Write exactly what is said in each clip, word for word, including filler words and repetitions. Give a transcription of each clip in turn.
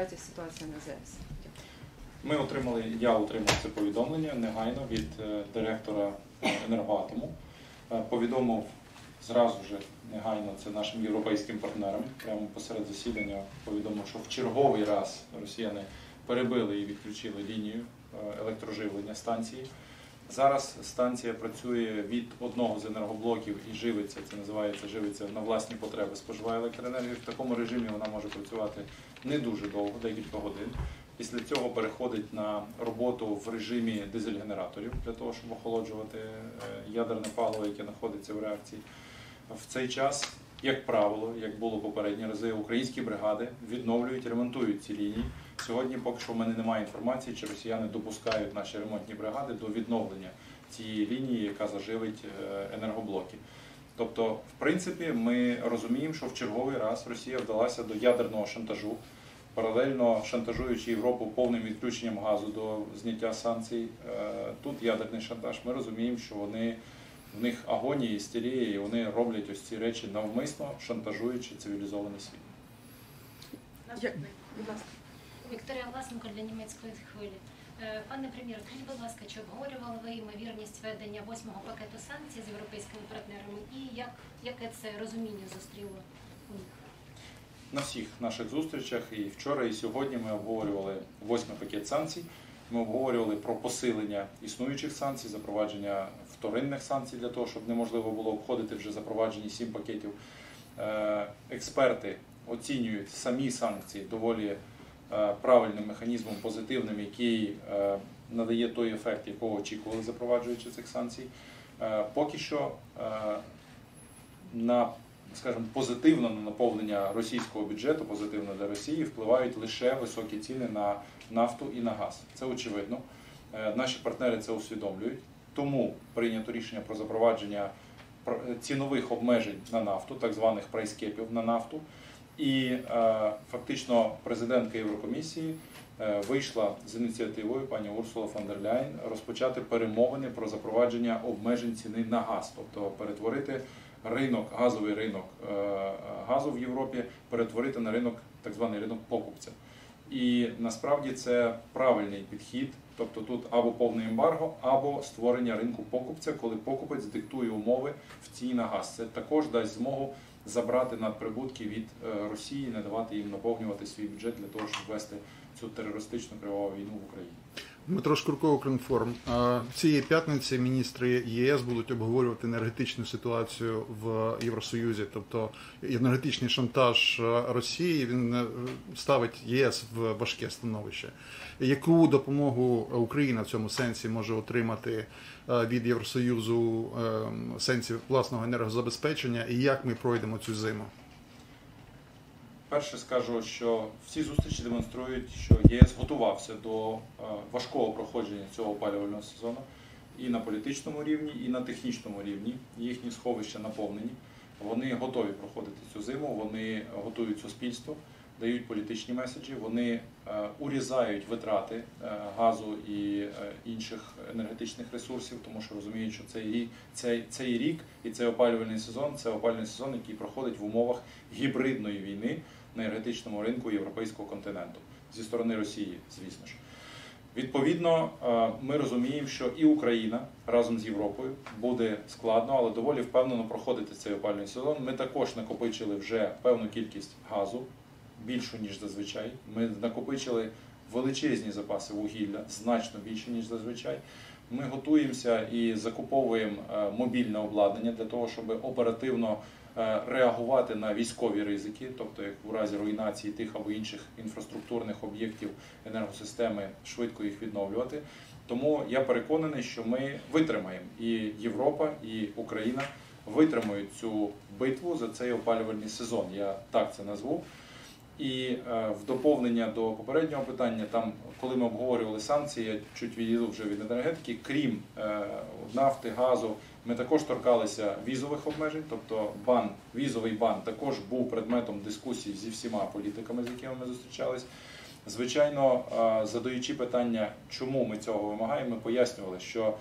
розвивається ситуація на ЗЕС? Ми отримали, я отримав це повідомлення негайно від директора Енергоатому. Повідомив зразу ж негайно це нашим європейським партнерам. Прямо посеред засідання повідомив, що в черговий раз росіяни перебили і відключили лінію електроживлення станції. Зараз станція працює від одного з енергоблоків і живиться, це називається живиться на власні потреби, споживає електроенергію. В такому режимі вона може працювати не дуже довго, декілька годин. Після цього переходить на роботу в режимі дизель-генераторів для того, щоб охолоджувати ядерне паливо, яке знаходиться в реакції. В цей час, як правило, як було попередні рази, українські бригади відновлюють, ремонтують ці лінії. Сьогодні поки що в мене немає інформації, чи росіяни допускають наші ремонтні бригади до відновлення цієї лінії, яка заживить енергоблоки. Тобто, в принципі, ми розуміємо, що в черговий раз Росія вдалася до ядерного шантажу, паралельно шантажуючи Європу повним відключенням газу до зняття санкцій. Тут ядерний шантаж. Ми розуміємо, що вони, в них агонія, істерія, і вони роблять ось ці речі навмисно, шантажуючи цивілізований світ. Будь ласка. Вікторія Власенко для німецької хвилі. Пане прем'єр, скажіть, будь ласка, чи обговорювали ви ймовірність введення восьмого пакету санкцій з європейськими партнерами і як, яке це розуміння зустріло у них? На всіх наших зустрічах і вчора, і сьогодні ми обговорювали восьмий пакет санкцій. Ми обговорювали про посилення існуючих санкцій, запровадження вторинних санкцій для того, щоб неможливо було обходити вже запроваджені сім пакетів. Експерти оцінюють самі санкції доволі правильним механізмом, позитивним, який надає той ефект, якого очікували, запроваджуючи цих санкцій. Поки що на, скажімо, позитивно на наповнення російського бюджету, позитивно для Росії, впливають лише високі ціни на нафту і на газ. Це очевидно. Наші партнери це усвідомлюють. Тому прийнято рішення про запровадження цінових обмежень на нафту, так званих прайскепів на нафту. І е, фактично президентка Єврокомісії е, вийшла з ініціативою, пані Урсула фон дер Ляєн, розпочати перемовини про запровадження обмежень ціни на газ, тобто перетворити ринок, газовий ринок е, газу в Європі, перетворити на ринок, так званий ринок покупця. І насправді це правильний підхід, тобто тут або повне ембарго, або створення ринку покупця, коли покупець диктує умови в ціні на газ. Це також дасть змогу забрати надприбутки від Росії, не давати їм наповнювати свій бюджет для того, щоб вести цю терористичну криваву війну в Україні. Дмитро Шкурко, Укрінформ. Цієї п'ятниці міністри ЄС будуть обговорювати енергетичну ситуацію в Євросоюзі, тобто енергетичний шантаж Росії, він ставить ЄС в важке становище. Яку допомогу Україна в цьому сенсі може отримати від Євросоюзу в сенсі власного енергозабезпечення і як ми пройдемо цю зиму? Перше скажу, що всі зустрічі демонструють, що ЄС готувався до важкого проходження цього опалювального сезону і на політичному рівні, і на технічному рівні. Їхні сховища наповнені. Вони готові проходити цю зиму, вони готують суспільство, дають політичні меседжі, вони урізають витрати газу і інших енергетичних ресурсів, тому що розуміють, що цей рік, цей, цей рік і цей опалювальний сезон – це опалювальний сезон, який проходить в умовах гібридної війни на енергетичному ринку європейського континенту, зі сторони Росії, звісно ж. Відповідно, ми розуміємо, що і Україна разом з Європою буде складно, але доволі впевнено проходити цей опалювальний сезон. Ми також накопичили вже певну кількість газу, більшу, ніж зазвичай. Ми накопичили величезні запаси вугілля, значно більше, ніж зазвичай. Ми готуємося і закуповуємо мобільне обладнання для того, щоб оперативно реагувати на військові ризики, тобто як у разі руйнації тих або інших інфраструктурних об'єктів енергосистеми, швидко їх відновлювати. Тому я переконаний, що ми витримаємо, і Європа, і Україна витримають цю битву за цей опалювальний сезон, я так це назву. І в доповнення до попереднього питання, там, коли ми обговорювали санкції, я чуть відійду вже від енергетики, крім нафти, газу, ми також торкалися візових обмежень, тобто бан, візовий бан також був предметом дискусій зі всіма політиками, з якими ми зустрічались. Звичайно, задаючи питання, чому ми цього вимагаємо, ми пояснювали, що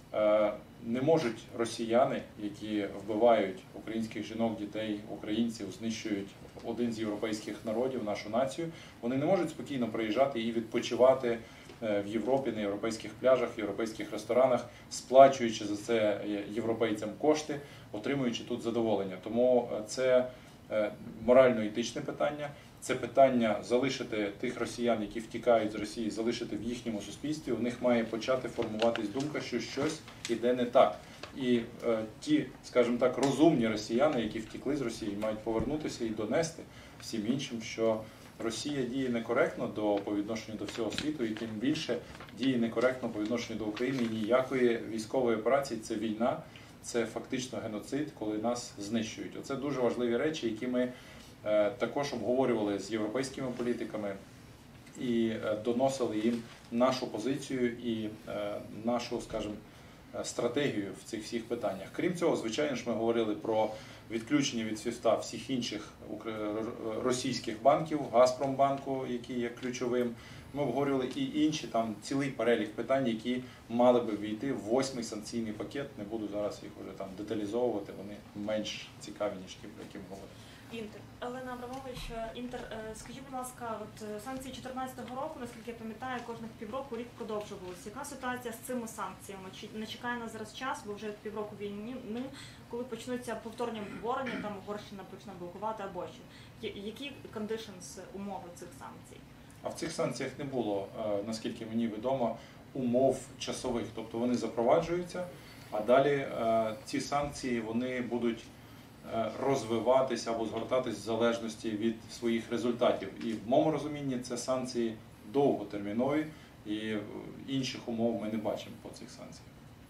Е, Не можуть росіяни, які вбивають українських жінок, дітей, українців, знищують один з європейських народів, нашу націю, вони не можуть спокійно приїжджати і відпочивати в Європі, на європейських пляжах, в європейських ресторанах, сплачуючи за це європейцям кошти, отримуючи тут задоволення. Тому це морально-етичне питання, це питання залишити тих росіян, які втікають з Росії, залишити в їхньому суспільстві. У них має почати формуватись думка, що щось іде не так. І е, ті, скажімо так, розумні росіяни, які втекли з Росії, мають повернутися і донести всім іншим, що Росія діє некоректно до, по відношенню до всього світу, і тим більше діє некоректно по відношенню до України. І ніякої військової операції, це війна, це фактично геноцид, коли нас знищують. Оце дуже важливі речі, які ми е, також обговорювали з європейськими політиками і е, доносили їм нашу позицію і е, нашу, скажімо, стратегію в цих всіх питаннях. Крім цього, звичайно ж, ми говорили про відключення від свіфта всіх інших російських банків, Газпромбанку, який є ключовим. Ми обговорювали і інші, там цілий перелік питань, які мали би війти в восьмий санкційний пакет. Не буду зараз їх вже там деталізовувати, вони менш цікаві, ніж ті, про які ми говоримо. Інтер. Олена Абрамович, Інтер, скажіть, будь ласка, от санкції чотирнадцятого року, наскільки я пам'ятаю, кожних півроку рік продовжувалися. Яка ситуація з цими санкціями? Чи не чекає нас зараз час, бо вже півроку війни, коли почнуться повторні обговорення, там Угорщина почне блокувати або що? Які conditions, умови цих санкцій? А в цих санкціях не було, наскільки мені відомо, умов часових. Тобто вони запроваджуються, а далі ці санкції вони будуть розвиватися або згортатись в залежності від своїх результатів. І в моєму розумінні це санкції довготермінові, і інших умов ми не бачимо по цих санкціях.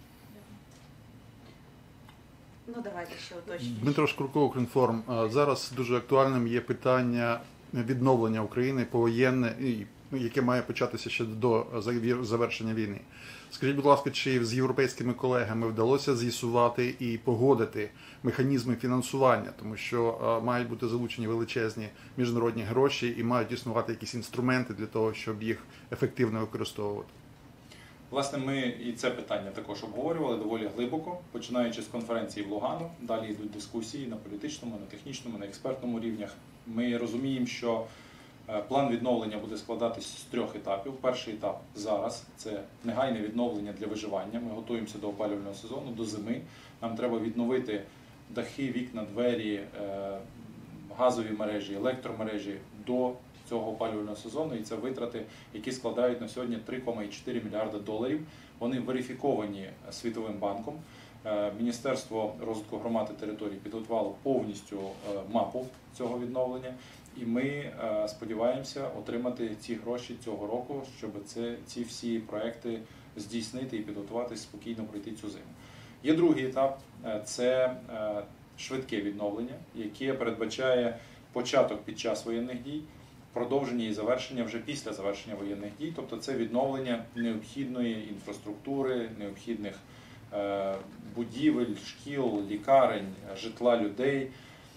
Ну, давайте ще уточніть. Дмитро Шкурко, Укрінформ. Зараз дуже актуальним є питання відновлення України повоєнне, яке має початися ще до завершення війни. Скажіть, будь ласка, чи з європейськими колегами вдалося з'ясувати і погодити механізми фінансування, тому що мають бути залучені величезні міжнародні гроші і мають існувати якісь інструменти для того, щоб їх ефективно використовувати? Власне, ми і це питання також обговорювали доволі глибоко, починаючи з конференції в Лугану. Далі йдуть дискусії на політичному, на технічному, на експертному рівнях. Ми розуміємо, що план відновлення буде складатись з трьох етапів. Перший етап зараз – це негайне відновлення для виживання. Ми готуємося до опалювального сезону, до зими. Нам треба відновити дахи, вікна, двері, газові мережі, електромережі до цього опалювального сезону. І це витрати, які складають на сьогодні три цілих чотири мільярда доларів. Вони верифіковані Світовим банком. Міністерство розвитку громад і територій підготувало повністю мапу цього відновлення. І ми сподіваємося отримати ці гроші цього року, щоб це, ці всі проекти здійснити і підготуватись спокійно пройти цю зиму. Є другий етап – це швидке відновлення, яке передбачає початок під час воєнних дій, продовження і завершення вже після завершення воєнних дій. Тобто це відновлення необхідної інфраструктури, необхідних будівель, шкіл, лікарень, житла людей.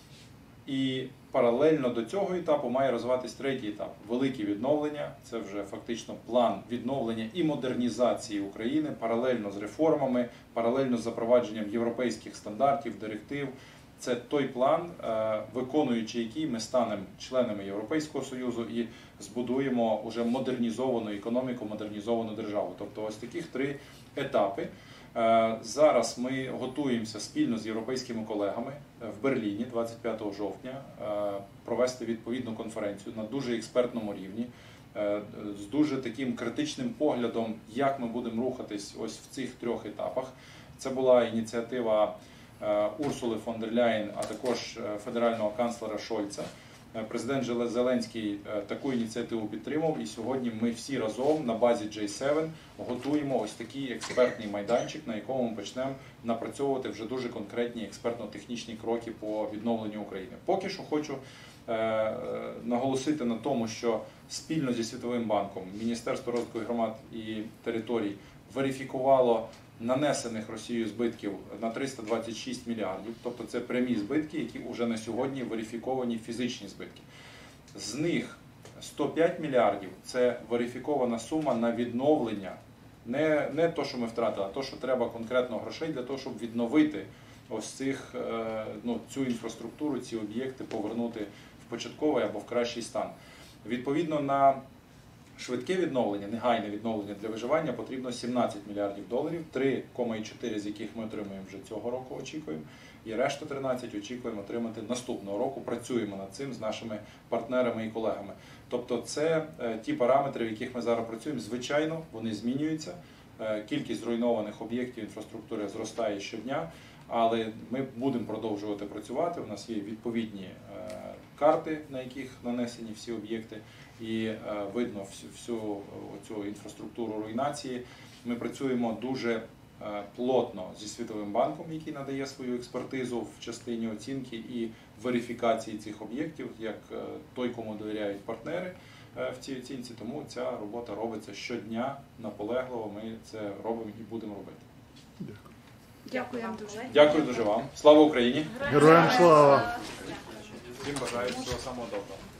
І паралельно до цього етапу має розвиватись третій етап – велике відновлення. Це вже фактично план відновлення і модернізації України паралельно з реформами, паралельно з запровадженням європейських стандартів, директив. Це той план, виконуючи який ми станемо членами Європейського Союзу і збудуємо уже модернізовану економіку, модернізовану державу. Тобто ось таких три етапи. Зараз ми готуємося спільно з європейськими колегами в Берліні двадцять п'ятого жовтня провести відповідну конференцію на дуже експертному рівні, з дуже таким критичним поглядом, як ми будемо рухатись ось в цих трьох етапах. Це була ініціатива Урсули фон дер Ляєн, а також федерального канцлера Шольца. Президент Зеленський таку ініціативу підтримав, і сьогодні ми всі разом на базі джей сім готуємо ось такий експертний майданчик, на якому ми почнемо напрацьовувати вже дуже конкретні експертно-технічні кроки по відновленню України. Поки що хочу е, наголосити на тому, що спільно зі Світовим банком Міністерство розвитку громад і територій верифікувало нанесених Росією збитків на триста двадцять шість мільярдів, тобто це прямі збитки, які вже на сьогодні верифіковані фізичні збитки. З них сто п'ять мільярдів – це верифікована сума на відновлення Не, не то, що ми втратили, а то, що треба конкретно грошей для того, щоб відновити ось цих, е, ну, цю інфраструктуру, ці об'єкти повернути в початковий або в кращий стан. Відповідно, на швидке відновлення, негайне відновлення для виживання потрібно сімнадцять мільярдів доларів, три цілих чотири з яких ми отримуємо вже цього року, очікуємо, і решту тринадцять очікуємо отримати наступного року. Працюємо над цим з нашими партнерами і колегами. Тобто це е, ті параметри, в яких ми зараз працюємо. Звичайно, вони змінюються. Е, кількість зруйнованих об'єктів інфраструктури зростає щодня, але ми будемо продовжувати працювати. У нас є відповідні е, карти, на яких нанесені всі об'єкти, і е, видно всю, всю цю інфраструктуру руйнації. Ми працюємо дуже е, плотно зі Світовим банком, який надає свою експертизу в частині оцінки і верифікації цих об'єктів, як е, той, кому довіряють партнери е, в цій оцінці. Тому ця робота робиться щодня, наполегливо. Ми це робимо і будемо робити. Дякую. Дякуємо дуже. Дякую дуже вам. Слава Україні! Героям слава! Всім бажаю всього самого доброго.